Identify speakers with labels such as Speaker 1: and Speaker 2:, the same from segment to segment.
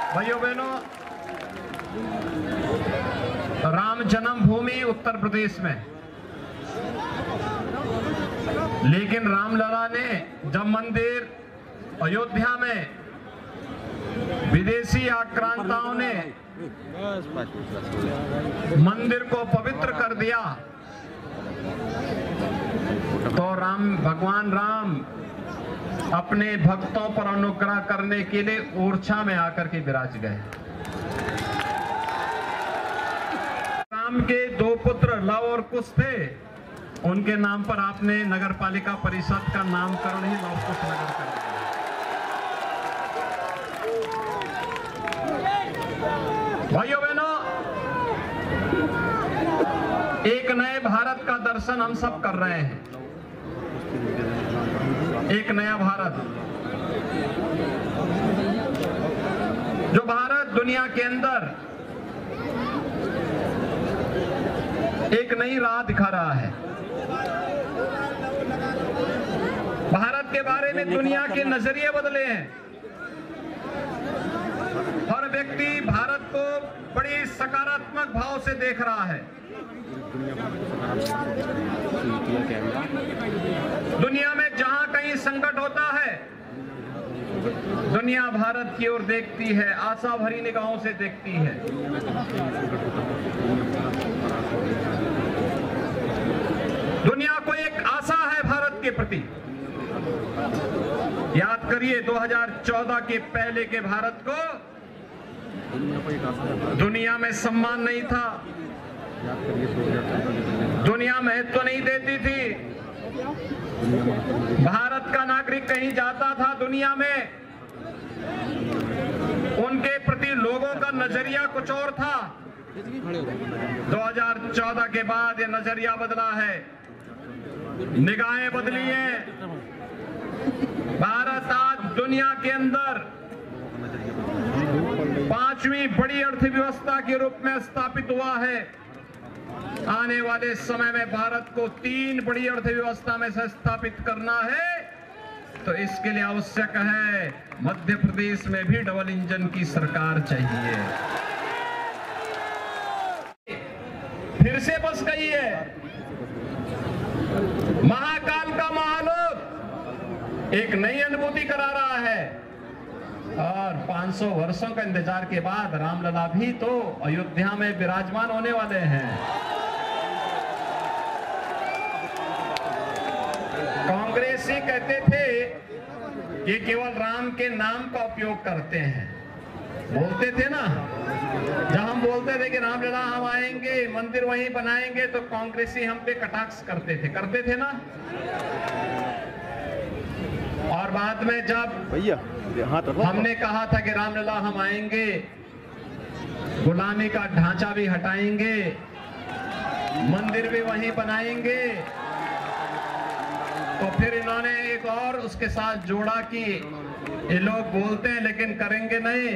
Speaker 1: भाइयों बहनों, राम जन्मभूमि उत्तर प्रदेश में, लेकिन रामलला ने जब मंदिर अयोध्या में विदेशी आक्रांताओं ने मंदिर को पवित्र कर दिया, तो भगवान राम अपने भक्तों पर अनुग्रह करने के लिए ओरछा में आकर के विराज गए। राम के दो पुत्र लव और कुश थे, उनके नाम पर आपने नगर पालिका परिषद का नामकरण ही लव कुश नगर कर दिया। भाइयों बहनों, एक नए भारत का दर्शन हम सब कर रहे हैं। एक नया भारत, जो भारत दुनिया के अंदर एक नई राह दिखा रहा है। भारत के बारे में दुनिया के नजरिए बदले हैं। हर व्यक्ति भारत को बड़ी सकारात्मक भाव से देख रहा है। दुनिया में जहां कहीं संकट होता है, दुनिया भारत की ओर देखती है, आशा भरी निगाहों से देखती है। दुनिया को एक आशा है भारत के प्रति। याद करिए 2014 के पहले के भारत को दुनिया में सम्मान नहीं था, दुनिया महत्व नहीं देती थी। भारत का नागरिक कहीं जाता था दुनिया में, उनके प्रति लोगों का नजरिया कुछ और था। 2014 के बाद ये नजरिया बदला है, निगाहें बदली हैं। भारत आज दुनिया के अंदर 5वीं बड़ी अर्थव्यवस्था के रूप में स्थापित हुआ है। आने वाले समय में भारत को 3 बड़ी अर्थव्यवस्था में से स्थापित करना है, तो इसके लिए आवश्यक है मध्य प्रदेश में भी डबल इंजन की सरकार चाहिए। फिर से बस गई है महाकाल का महालोक, एक नई अनुभूति करा रहा है। और 500 वर्षों का इंतजार के बाद रामलला भी तो अयोध्या में विराजमान होने वाले हैं। कांग्रेसी कहते थे कि केवल राम के नाम का उपयोग करते हैं, बोलते थे ना। जब हम बोलते थे कि रामलला हम आएंगे, मंदिर वहीं बनाएंगे, तो कांग्रेसी हम पे कटाक्ष करते थे ना। और बाद में जब हमने कहा था कि रामलला हम आएंगे, गुलामी का ढांचा भी हटाएंगे, मंदिर भी वहीं बनाएंगे, तो फिर इन्होंने एक और उसके साथ जोड़ा कि ये लोग बोलते हैं लेकिन करेंगे नहीं।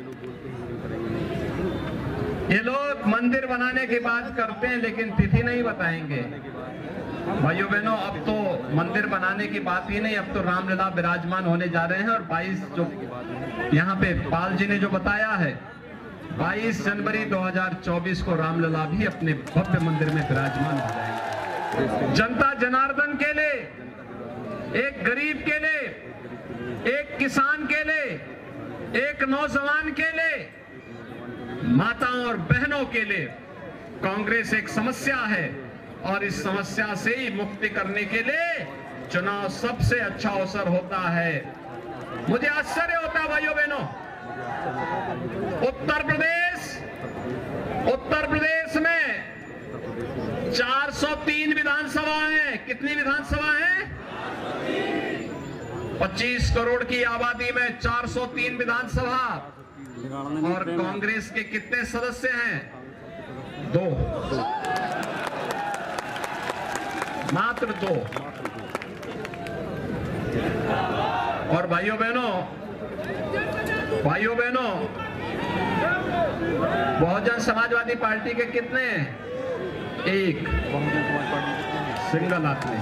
Speaker 1: ये लोग मंदिर बनाने की बात करते हैं लेकिन तिथि नहीं बताएंगे। भाइयों बहनों, अब तो मंदिर बनाने की बात ही नहीं, अब तो रामलला विराजमान होने जा रहे हैं। और 22 जो यहाँ पे पाल जी ने जो बताया है, 22 जनवरी 2024 को रामलला भी अपने भव्य मंदिर में विराजमान हो जाएंगे। जनता जनार्दन के लिए, एक गरीब के लिए, एक किसान के लिए, एक नौजवान के लिए, माताओं और बहनों के लिए कांग्रेस एक समस्या है, और इस समस्या से ही मुक्ति करने के लिए चुनाव सबसे अच्छा अवसर होता है। मुझे आश्चर्य होता है भाइयों बहनों, उत्तर प्रदेश में 403 विधानसभा है। कितनी विधानसभा है? 25 करोड़ की आबादी में 403 विधानसभा। और कांग्रेस के कितने सदस्य हैं? 2, मात्र 2। और भाइयों बहनों, बहुजन समाजवादी पार्टी के कितने? 1 सिंगल आदमी।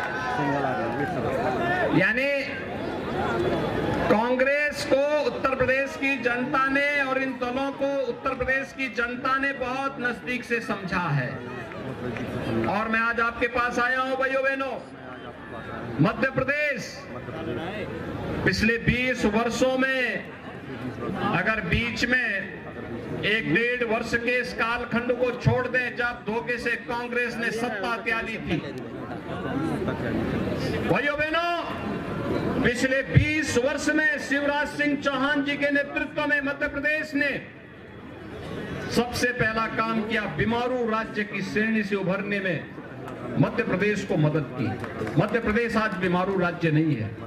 Speaker 1: यानी कांग्रेस को उत्तर प्रदेश प्रदेश की जनता ने और इन दलों को उत्तर प्रदेश की जनता ने बहुत नजदीक से समझा है। और मैं आज आपके पास आया हूं भाइयों बहनों। मध्य प्रदेश पिछले 20 वर्षों में अगर बीच में 1-1.5 वर्ष के इस कालखंड को छोड़ दें जब धोखे से कांग्रेस ने सत्ता त्यागी थी, भाइयों बहनों, पिछले 20 वर्ष में शिवराज सिंह चौहान जी के नेतृत्व में मध्य प्रदेश ने सबसे पहला काम किया, बीमारू राज्य की श्रेणी से उभरने में मध्य प्रदेश को मदद की। मध्य प्रदेश आज बीमारू राज्य नहीं है,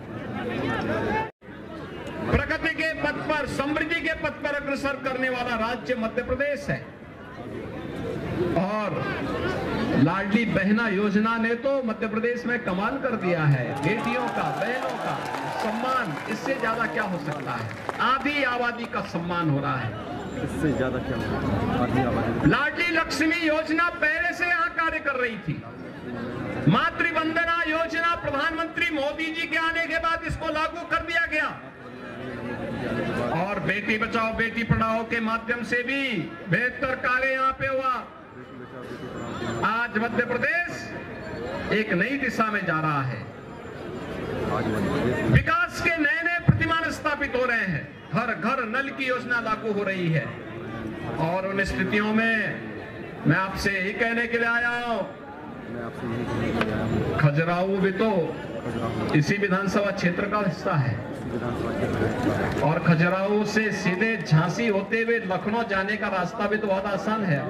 Speaker 1: प्रगति के पथ पर, समृद्धि के पथ पर अग्रसर करने वाला राज्य मध्य प्रदेश है। और लाडली बहना योजना ने तो मध्य प्रदेश में कमाल कर दिया है। बेटियों का, बहनों का सम्मान, इससे ज्यादा क्या हो सकता है? आधी आबादी का सम्मान हो रहा है,
Speaker 2: इससे ज्यादा क्या हो?
Speaker 1: लाडली लक्ष्मी योजना पहले से यहाँ कार्य कर रही थी। मातृवंदना योजना प्रधानमंत्री मोदी जी के आने के बाद इसको लागू कर दिया गया। और बेटी बचाओ बेटी पढ़ाओ के माध्यम से भी बेहतर कार्य यहाँ पे हुआ। आज मध्य प्रदेश एक नई दिशा में जा रहा है। विकास के नए नए प्रतिमान स्थापित हो रहे हैं। हर घर नल की योजना लागू हो रही है। और उन स्थितियों में मैं आपसे यही कहने के लिए आया हूं, खजुराहो भी तो इसी विधानसभा क्षेत्र का हिस्सा है। और खजुराहो से सीधे झांसी होते हुए लखनऊ जाने का रास्ता भी तो बहुत आसान है।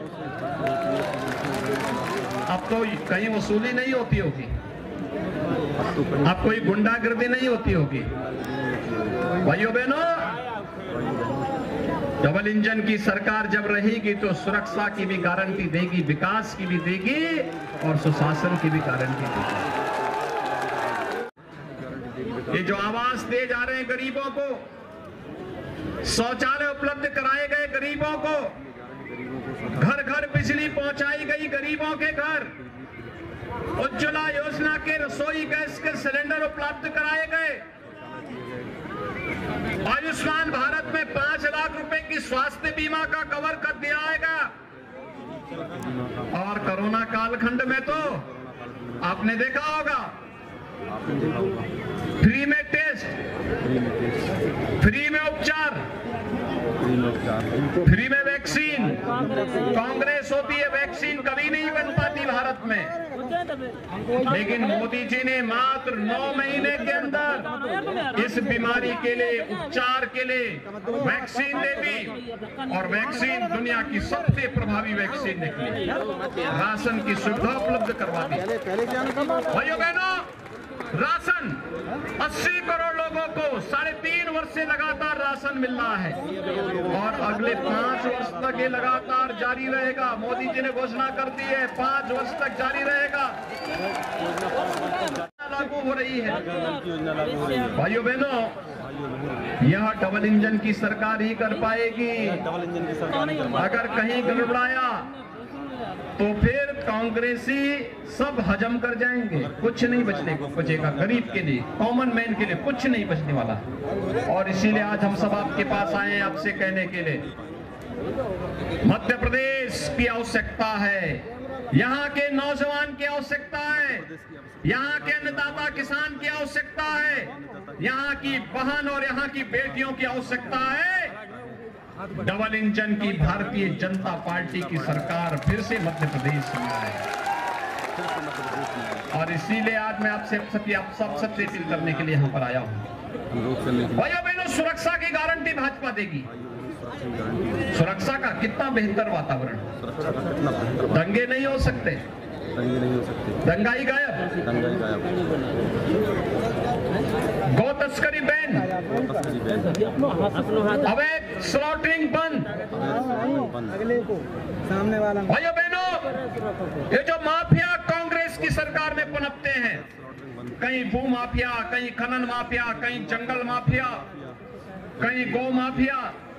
Speaker 1: अब तो कहीं वसूली नहीं होती होगी, अब कोई गुंडागर्दी नहीं होती होगी। भाइयों बहनों, डबल इंजन की सरकार जब रहेगी तो सुरक्षा की भी गारंटी देगी, विकास की भी देगी और सुशासन की भी गारंटी देगी। ये जो आवास दिए जा रहे हैं गरीबों को, शौचालय उपलब्ध कराए गए गरीबों को, घर घर बिजली पहुंचाई गई गरीबों के घर, उज्ज्वला योजना के रसोई गैस के सिलेंडर उपलब्ध कराए गए, आयुष्मान भारत में 5 लाख रुपए की स्वास्थ्य बीमा का कवर कर दिया जाएगा। और कोरोना कालखंड में तो आपने देखा होगा, फ्री में टेस्ट, फ्री में उपचार, फ्री में वैक्सीन। कांग्रेस होती है वैक्सीन कभी नहीं बन पाती भारत में, लेकिन मोदी जी ने मात्र 9 महीने के अंदर इस बीमारी के लिए, उपचार के लिए वैक्सीन दे दी। और वैक्सीन दुनिया की सबसे प्रभावी वैक्सीन निकली। राशन की सुविधा उपलब्ध करवा दी। भाइयों बहनों, राशन 80 करोड़ लोगों को 3.5 वर्ष से लगातार राशन मिल रहा है और अगले 5 वर्ष तक ये लगातार जारी रहेगा। मोदी जी ने घोषणा कर दी है 5 वर्ष तक जारी रहेगा। लागू हो रही है। भाइयों बहनों, यह डबल इंजन की सरकार ही कर पाएगी। अगर कहीं गड़बड़ाया तो फिर कांग्रेसी सब हजम कर जाएंगे, कुछ नहीं बचेगा गरीब के लिए, कॉमन मैन के लिए कुछ नहीं बचने वाला। और इसीलिए आज हम सब आपके पास आए हैं आपसे कहने के लिए, मध्य प्रदेश की आवश्यकता है, यहाँ के नौजवान की आवश्यकता है, यहाँ के अन्नदाता किसान की आवश्यकता है, यहाँ की बहन और यहाँ की बेटियों की आवश्यकता है। डबल इंजन की भारतीय जनता पार्टी की सरकार फिर से मध्य प्रदेश में आए। और इसीलिए आज मैं आपसे आप सबसे अपील करने के लिए यहाँ पर आया हूँ। भाइयों बहनों, सुरक्षा की गारंटी भाजपा देगी। सुरक्षा का कितना बेहतर वातावरण, दंगे नहीं हो सकते, दंगाई गायब, गौ तस्करी बैन, अवैध स्लॉटरिंग बंद। भाइयों बहनों, ये जो माफिया कांग्रेस की सरकार में पनपते हैं, कहीं भू माफिया, कहीं खनन माफिया, कहीं जंगल माफिया, कहीं गौ माफिया,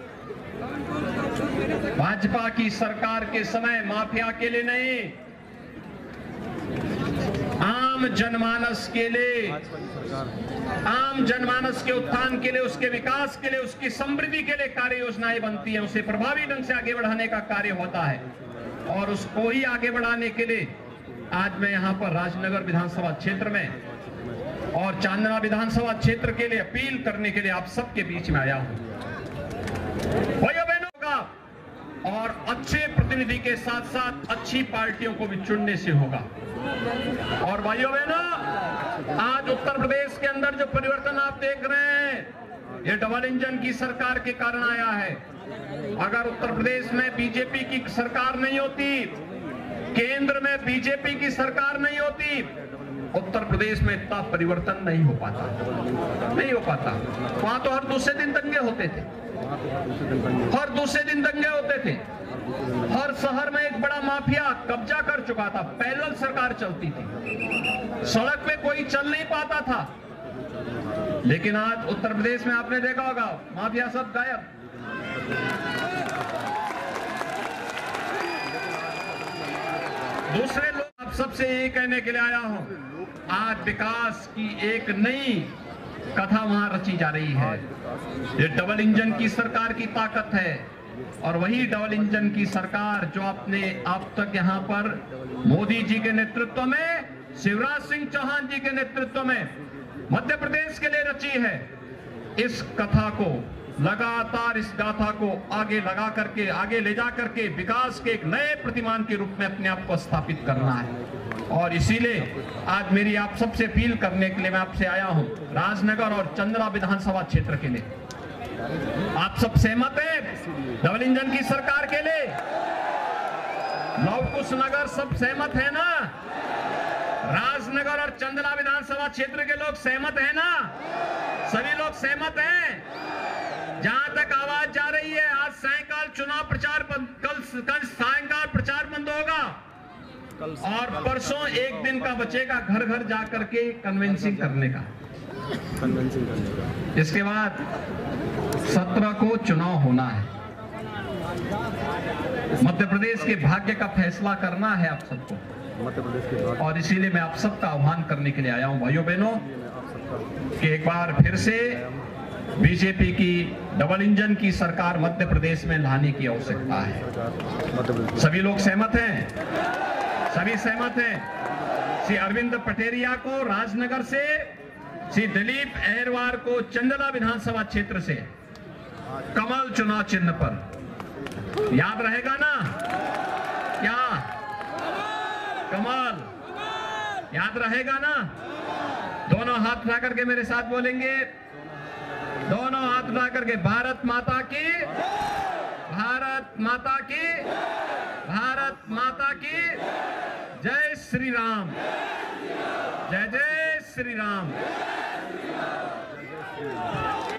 Speaker 1: भाजपा की सरकार के समय माफिया के लिए नहीं, आम आम जनमानस के लिए, आम जनमानस के उत्थान के लिए, उसके विकास के लिए, उसकी समृद्धि के लिए कार्य योजनाएं बनती है, उसे प्रभावी ढंग से आगे बढ़ाने का कार्य होता है। और उसको ही आगे बढ़ाने के लिए आज मैं यहाँ पर राजनगर विधानसभा क्षेत्र में और चांदना विधानसभा क्षेत्र के लिए अपील करने के लिए आप सबके बीच में आया हूं। भाइयों बहनों का और अच्छे प्रतिनिधि के साथ साथ अच्छी पार्टियों को भी चुनने से होगा। और भाइयों बहनों, आज उत्तर प्रदेश के अंदर जो परिवर्तन आप देख रहे हैं, ये डबल इंजन की सरकार के कारण आया है। अगर उत्तर प्रदेश में बीजेपी की सरकार नहीं होती, केंद्र में बीजेपी की सरकार नहीं होती, उत्तर प्रदेश में इतना परिवर्तन नहीं हो पाता, नहीं हो पाता। वहां तो हर दूसरे दिन दंगे होते थे, हर दूसरे दिन दंगे होते थे। हर शहर में एक बड़ा माफिया कब्जा कर चुका था, पैरेलल सरकार चलती थी, सड़क पे कोई चल नहीं पाता था। लेकिन आज उत्तर प्रदेश में आपने देखा होगा, माफिया सब गायब। दूसरे लोग आप सबसे यही कहने के लिए आया हूं, आज विकास की एक नई कथा वहां रची जा रही है। ये डबल इंजन की सरकार की ताकत है और वही डबल इंजन की सरकार जो आपने अब तक यहाँ पर मोदी जी के नेतृत्व में, शिवराज सिंह चौहान जी के नेतृत्व में मध्य प्रदेश के लिए रची है। इस कथा को लगातार, इस गाथा को आगे लगा करके, आगे ले जा करके विकास के एक नए प्रतिमान के रूप में अपने आप को स्थापित करना है। और इसीलिए आज मेरी आप सबसे अपील करने के लिए मैं आपसे आया हूं, राजनगर और चंद्रा विधानसभा क्षेत्र के लिए। आप सब सहमत हैं डबल इंजन की सरकार के लिए? लवकुश नगर सब सहमत है ना? राजनगर और चंद्रा विधानसभा क्षेत्र के लोग सहमत है ना? सभी लोग सहमत हैं? जहां तक आवाज जा रही है, आज सायंकाल चुनाव प्रचार कल सायंकाल प्रचार बंद होगा और परसों एक दिन का बचेगा घर घर जा करके कन्वेंसिंग करने का। इसके बाद 17 को चुनाव होना है। मध्य प्रदेश के भाग्य का फैसला करना है आप सबको, और इसीलिए मैं आप सबका आह्वान करने के लिए आया हूं भाइयों बहनों कि एक बार फिर से बीजेपी की डबल इंजन की सरकार मध्य प्रदेश में लाने की आवश्यकता है। सभी लोग सहमत हैं? सभी सहमत हैं? श्री अरविंद पटेरिया को राजनगर से, श्री दिलीप अहरवार को चंदला विधानसभा क्षेत्र से कमल चुनाव चिन्ह पर। याद रहेगा ना? क्या कमल याद रहेगा ना? दोनों हाथ उठा करके मेरे साथ बोलेंगे, दोनों हाथ उठा करके, भारत माता की, भारत माता की, भारत माता की जय श्री राम, जय जय श्री राम।